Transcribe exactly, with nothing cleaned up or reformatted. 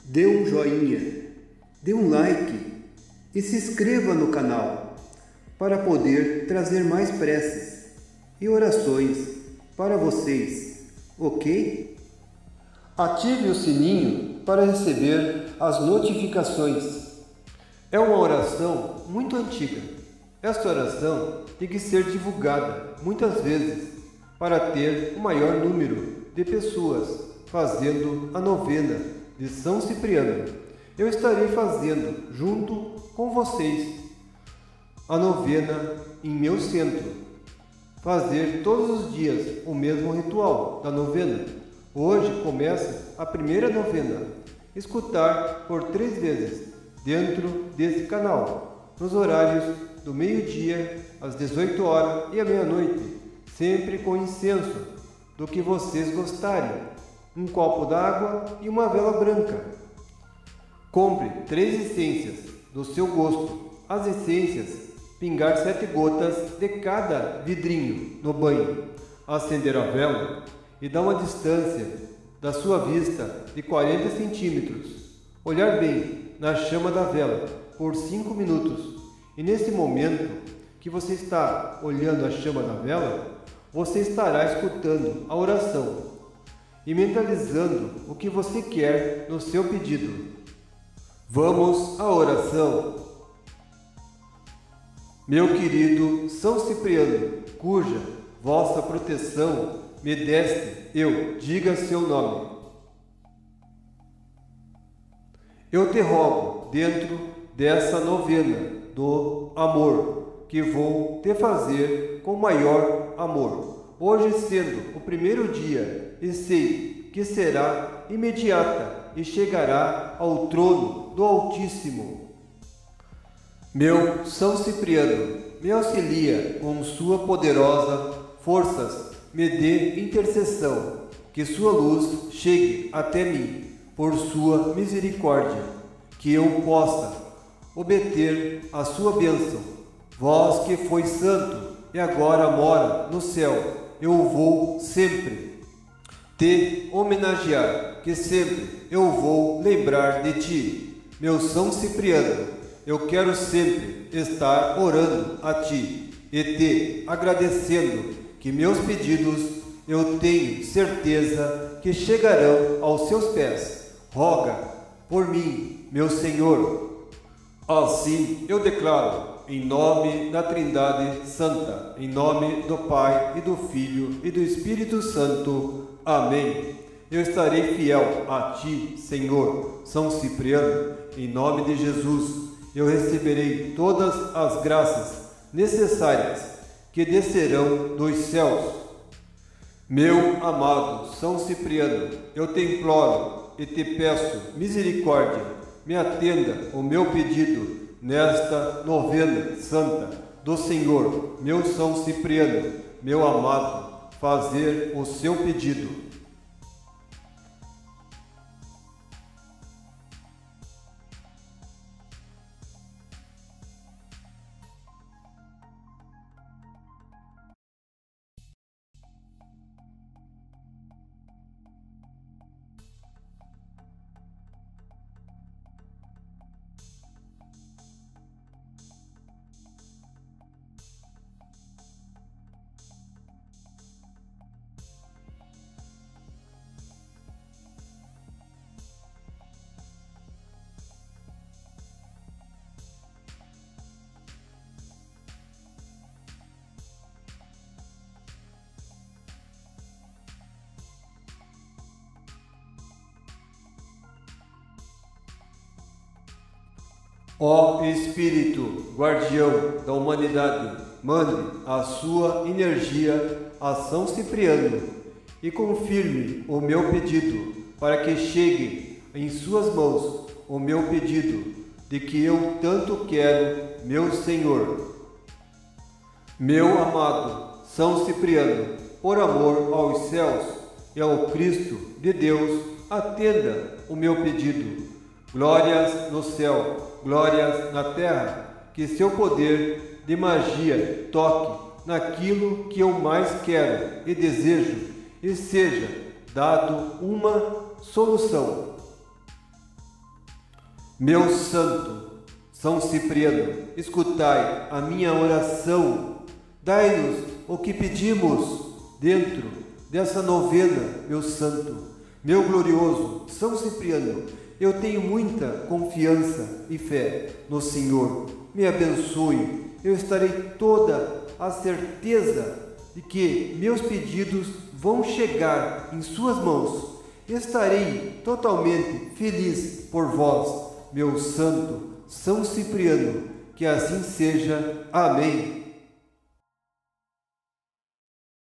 dê um joinha, dê um like e se inscreva no canal para poder trazer mais preces e orações para vocês, ok? Ative o sininho para receber as notificações. É uma oração muito antiga. Esta oração tem que ser divulgada muitas vezes para ter o maior número de pessoas fazendo a novena de São Cipriano. Eu estarei fazendo junto com vocês a novena em meu centro. Fazer todos os dias o mesmo ritual da novena. Hoje começa a primeira novena. Escutar por três vezes dentro desse canal, nos horários do meio-dia, às dezoito horas e à meia-noite, sempre com incenso do que vocês gostarem, um copo d'água e uma vela branca. Compre três essências do seu gosto. As essências, pingar sete gotas de cada vidrinho no banho, acender a vela e dar uma distância da sua vista de quarenta centímetros. Olhar bem na chama da vela por cinco minutos. E nesse momento que você está olhando a chama da vela, você estará escutando a oração e mentalizando o que você quer no seu pedido. Vamos à oração. Meu querido São Cipriano, cuja vossa proteção me deste, eu, diga seu nome. Eu te rogo, dentro dessa novena do amor, que vou te fazer com maior amor, hoje sendo o primeiro dia, e sei que será imediata e chegará ao trono do Altíssimo. Meu São Cipriano, me auxilia com sua poderosa forças, me dê intercessão, que sua luz chegue até mim, por sua misericórdia, que eu possa obter a sua bênção. Vós que foi santo e agora mora no céu, eu vou sempre te homenagear, que sempre eu vou lembrar de ti. Meu São Cipriano, eu quero sempre estar orando a ti e te agradecendo, que meus pedidos eu tenho certeza que chegarão aos seus pés. Roga por mim, meu Senhor. Assim eu declaro, em nome da Trindade Santa, em nome do Pai e do Filho e do Espírito Santo. Amém. Eu estarei fiel a ti, Senhor, São Cipriano, em nome de Jesus. Eu receberei todas as graças necessárias que descerão dos céus. Meu amado São Cipriano, eu te imploro e te peço misericórdia, me atenda o meu pedido nesta novena santa do Senhor, meu São Cipriano, meu amado, fazer o seu pedido. Ó Espírito guardião da humanidade, mande a sua energia a São Cipriano e confirme o meu pedido, para que chegue em suas mãos o meu pedido, de que eu tanto quero, meu Senhor. Meu amado São Cipriano, por amor aos céus e ao Cristo de Deus, atenda o meu pedido. Glórias no céu, glórias na terra, que seu poder de magia toque naquilo que eu mais quero e desejo e seja dado uma solução. Meu santo São Cipriano, escutai a minha oração. Dai-nos o que pedimos dentro dessa novena, meu santo, meu glorioso São Cipriano. Eu tenho muita confiança e fé no Senhor. Me abençoe. Eu estarei toda a certeza de que meus pedidos vão chegar em suas mãos. Estarei totalmente feliz por vós, meu santo São Cipriano. Que assim seja. Amém.